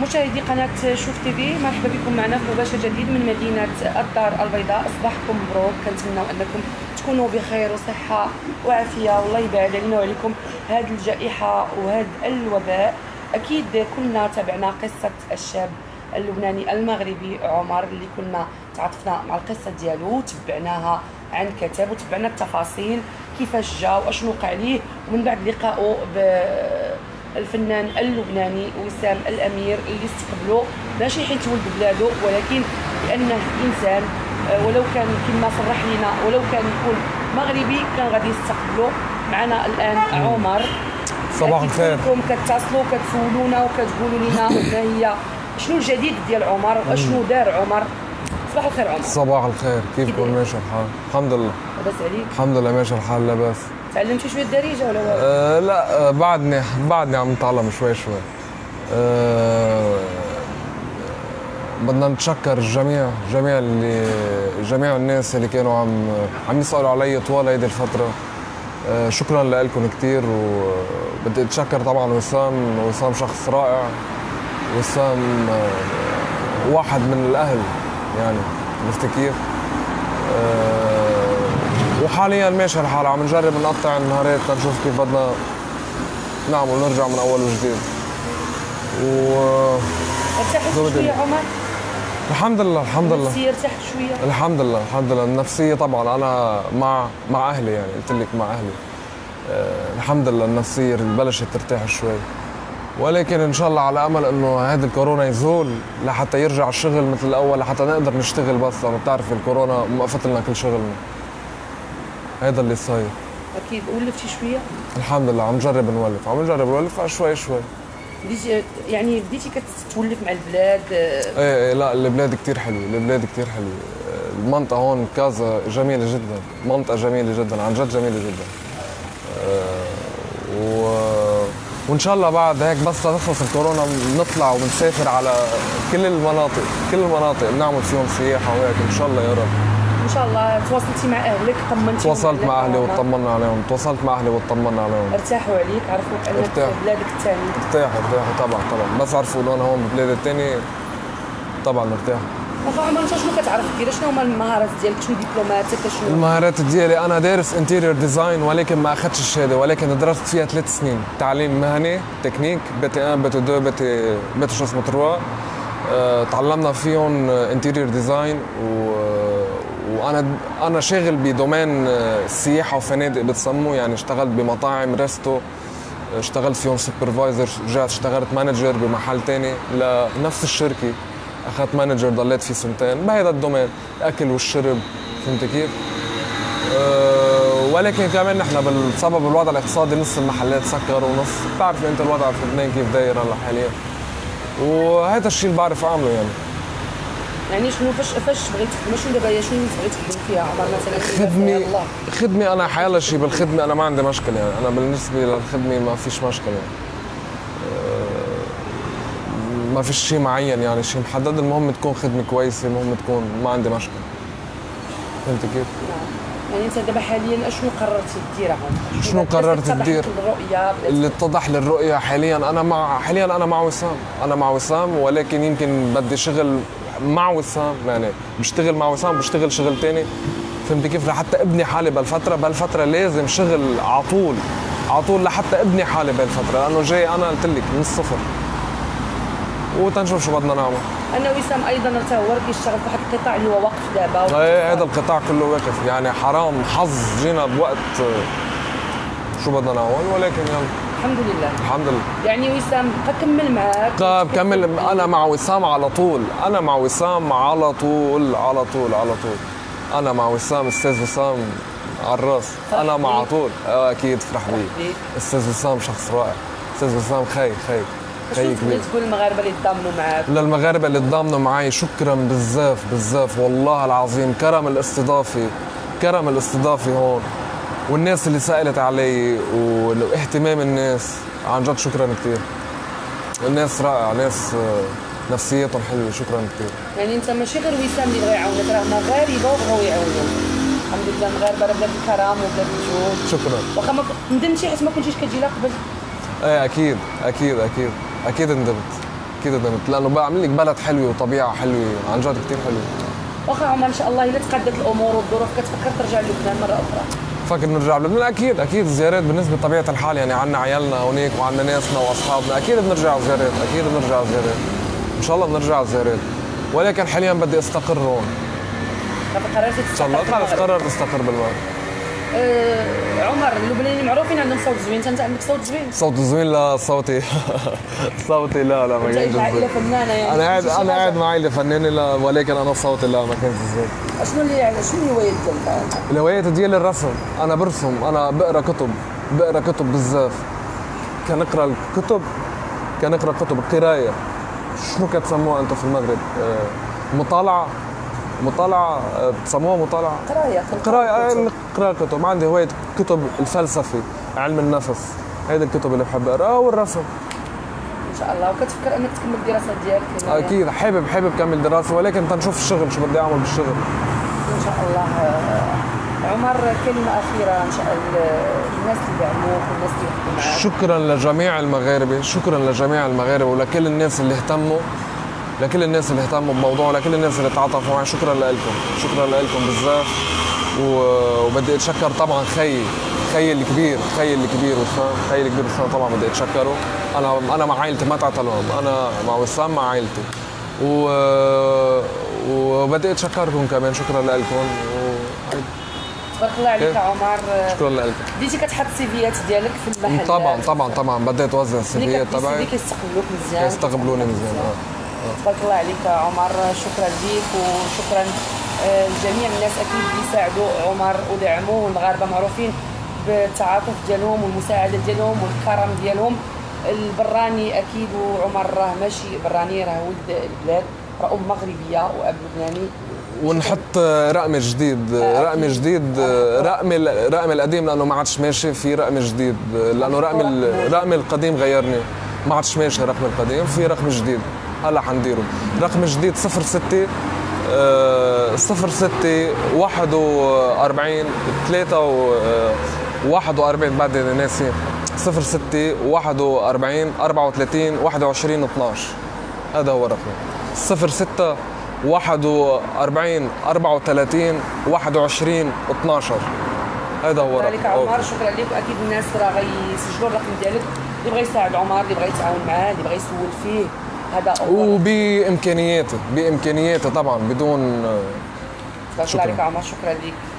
مشاهدي قناة شوف تي في، مرحبا بكم معنا في مباشر جديد من مدينة الدار البيضاء. صباحكم مبروك، كنتمناو انكم تكونوا بخير وصحة وعافية، والله يبعد علينا وعليكم هذه الجائحة وهذا الوباء. اكيد كلنا تابعنا قصة الشاب اللبناني المغربي عمر اللي كنا تعاطفنا مع القصة ديالو وتبعناها عن كتاب وتبعنا التفاصيل كيفاش جا واشنو وقع ليه، ومن بعد لقائه الفنان اللبناني وسام الامير اللي استقبله ماشي حيت ولد بلادو، ولكن لانه انسان ولو كان كما صرح لنا ولو كان يكون مغربي كان غادي يستقبله. معنا الان عمر. صباح الخير. كلكم كتصلوا كتسولونا وكتقولوا لنا ما هي شنو الجديد ديال عمر واشنو دار عمر. صباح الخير عمر. صباح الخير، كيفكم؟ ماشي الحال؟ الحمد لله. لاباس عليك؟ الحمد لله ماشي الحال، لاباس. تعلمتي شويه الدارجه ولا والو؟ لا بعدني عم نتعلم شوي. بدنا نتشكر جميع الناس اللي كانوا عم يسألوا علي طوال هيدي الفترة. شكرا لكم كثير، وبدي اتشكر طبعا وسام شخص رائع. وسام واحد من الاهل يعني، عرفت كيف؟ وحاليا ماشي الحال، عم نجرب نقطع النهارات لنشوف كيف بدنا نعمل ونرجع من اول وجديد. ارتحت شويه عمر؟ الحمد لله النفسية ارتحت شويه؟ الحمد لله. النفسيه طبعا انا مع اهلي، يعني قلت لك مع اهلي. الحمد لله النفسيه بلشت ترتاح شوي، ولكن ان شاء الله على امل انه هذا الكورونا يزول لحتى يرجع الشغل مثل الاول، لحتى نقدر نشتغل. بس لما بتعرف الكورونا موقفت لنا كل شغلنا، هذا اللي صاير. اكيد. ولفتي شويه؟ الحمد لله عم نجرب نولف شوي. بديتي كتولف مع البلاد؟ ايه لا، البلاد كثير حلوه، المنطقه هون كازا جميله جدا، منطقه جميله جدا، عن جد جميله جدا. وان شاء الله بعد هيك بس تخلص الكورونا بنطلع وبنسافر على كل المناطق بنعمل فيهم سياحه وهيك ان شاء الله يا رب. ان شاء الله. تواصلتي مع اهلك؟ طمنتي؟ تواصلت مع اهلي واطمنا عليهم. ارتاحوا عليك؟ عرفوا انك في بلادك الثانيه؟ ارتاحوا طبعا. بس عرفوا انه انا هون ببلاد الثاني طبعا ارتاحوا. واخا عمر، انت شنو كتعرف دير؟ شنو هما المهارات ديالك؟ شنو دبلوماتك؟ شنو المهارات ديالي؟ انا دارس انتيريور ديزاين، ولكن ما اخذتش الشهاده، ولكن درست فيها 3 سنين تعليم مهني تكنيك، BT1 BT2 BT شو اسمه 3. تعلمنا فيهم انتيريور ديزاين، وانا شاغل بدومين السياحه وفنادق بتسموه، يعني اشتغلت بمطاعم ريستو، اشتغلت فيهم سوبرفايزر، رجعت اشتغلت مانجر بمحل تاني لنفس الشركه، اخذت مانجر ضليت فيه 2 سنين بهذا الدومين، الاكل والشرب، فهمت كيف؟ ولكن كمان نحن بسبب الوضع الاقتصادي نص المحلات سكر ونص، بتعرف انت الوضع في لبنان كيف داير هلا حاليا، وهذا الشيء اللي بعرف اعمله يعني شنو فاش بغيت تخدم؟ شنو دابا شنو بغيت تخدم فيها عمر مثلا؟ خدمه انا حيلا شيء بالخدمه انا ما عندي مشكله، يعني انا بالنسبه للخدمه ما فيش مشكله، يعني ما فيش شيء معين، يعني شيء محدد، المهم تكون خدمه كويسه، المهم تكون ما عندي مشكله، فهمت كيف؟ يعني انت دابا حاليا اشنو قررتي دير عمر؟ شنو قررت ندير؟ اللي اتضح للرؤيه حاليا انا مع وسام، ولكن يمكن بدي شغل مع وسام، يعني بشتغل مع وسام بشتغل شغل تاني، فهمت كيف؟ لحتى ابني حالي بالفتره لازم شغل على طول لحتى ابني حالي بالفتره، لانه جاي انا قلت لك من الصفر، وتنشوف شو بدنا نعمل. انا وسام ايضا حتى هو كيشتغل في واحد القطاع اللي هو واقف دابا. ايه هذا القطاع كله واقف، يعني حرام حظ جينا بوقت شو بدنا نعمل، ولكن يلا الحمد لله. يعني وسام كمل معاك؟ كمل. انا مع وسام على طول، انا مع وسام، استاذ وسام على الراس، انا مع طول. اكيد فرح بي. استاذ وسام شخص رائع، استاذ وسام خي شو تقول المغاربه اللي تضامنوا معاك؟ للمغاربه اللي تضامنوا معي شكرا بزاف والله العظيم. كرم الاستضافه هون، والناس اللي سألت علي، واهتمام الناس، عن جد شكرا كثير. الناس رائعة، ناس نفسيتهم حلوة، شكرا كثير. يعني انت ماشي غير وسام اللي بغى يعاونك، راه مغاربة وبغاو يعاونوك. الحمد لله المغاربة راه بلاد الكرم وبلاد الجود. شكرا. واخا ما ندمتي حيت ما كنتيش كتجي لها قبل؟ ايه اكيد ندمت اكيد ندمت لانه بعمل لك بلد حلوه وطبيعه حلوه عن جد كثير حلوه. واخا عمر ان شاء الله اذا تقدت الامور والظروف كتفكر ترجع للبنان مره اخرى؟ فكر نرجع لبنان اكيد اكيد زيارات بالنسبه لطبيعه الحال يعني عندنا عيالنا هونيك وعندنا ناسنا واصحابنا اكيد بنرجع زيارات اكيد بنرجع زيارات ان شاء الله بنرجع زيارات ولكن حاليا بدي استقر هون. قررت ان شاء الله خلص قررت استقر بالمغرب. عمر اللبنانيين معروفين عندهم صوت زوين، انت عندك صوت زوين؟ صوت زوين؟ لا صوتي صوتي لا ما كانش عائله فنانه يعني انا قاعد مع عائله فنانه لا ولكن انا صوتي لا ما كانش زوين. شنو الهوايات ديالك؟ الهوايات ديالي الرسم، انا برسم، انا بقرا كتب بزاف. كنقرا كتب القرايه. شنو كتسموها انتم في المغرب؟ مطالعة بسموها مطالعة؟ قراية كتب. عندي هواية كتب الفلسفة، علم النفس، هيدي الكتب اللي بحب اقراها والرسم. ان شاء الله. وكتفكر انك تكمل الدراسة ديالك؟ اكيد حابب كمل دراسة ولكن تنشوف الشغل شو بدي اعمل بالشغل. ان شاء الله. عمر كلمة أخيرة ان شاء الله الناس اللي بيعملوك والناس اللي بيحكوا معك. شكرا لجميع المغاربة ولكل الناس اللي اهتموا بموضوع، لكل الناس اللي تعاطفوا معي. شكرا لكم بزاف. وبدي اتشكر طبعا خيي الكبير وسام طبعا بدي اتشكره. انا مع عائلتي ما تعطلهم، انا مع وسام مع عائلتي وبدي اتشكركم كمان. شكرا لكم تبارك الله عليك عمر. شكرا لك. بديتي كتحط السيفيات ديالك في المحل؟ طبعا بديت اوزع السيفيات تبعي. كيستقبلوني مزيان. تبارك الله عليك عمر. شكرا ليك وشكرا لجميع الناس اكيد اللي ساعدوا عمر ودعموه. المغاربه معروفين بالتعاطف ديالهم والمساعده ديالهم والكرم ديالهم. البراني اكيد وعمر راه ماشي براني، راه ولد البلاد، راه مغربيه واب لبناني. ونحط رقم جديد رقم القديم لانه ما عادش ماشي، في رقم جديد لانه رقم القديم غيرني، ما عادش ماشي الرقم القديم، في رقم جديد هلا حنديره. رقم جديد 06 41 41 بعد ناسي 06 41 34 21 12. هذا هو الرقم 06 41 34 21 12. هذا هو الرقم. شكرا لك عمر. شكرا لك. واكيد الناس راه غيسجلوا الرقم ديالك اللي بغى يساعد عمر، اللي بغى يتعاون معاه، اللي بغى يسول فيه. هذا وبامكانياتي طبعا بدون. شكرا لك عمر. شكرا لك.